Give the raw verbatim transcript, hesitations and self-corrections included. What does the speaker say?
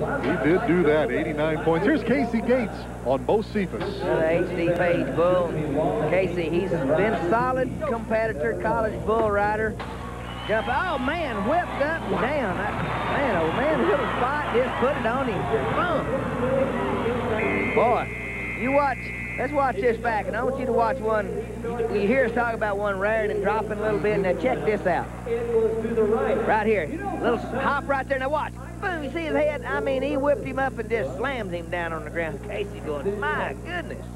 He did do that, eighty-nine points. Here's Casey Gates on Bocephus. Another H D Page bull. Casey, he's been solid competitor, college bull rider. Jump, oh man, whipped up and down. Man, oh man, little spot, just put it on him. Boom. Boy, you watch, let's watch this back, and I want you to watch one. You, you hear us talk about one rearing and dropping a little bit. Now check this out. Right here, little hop right there. Now watch. Boom, you see his head? I mean, he whipped him up and just slammed him down on the ground. Casey going, my goodness.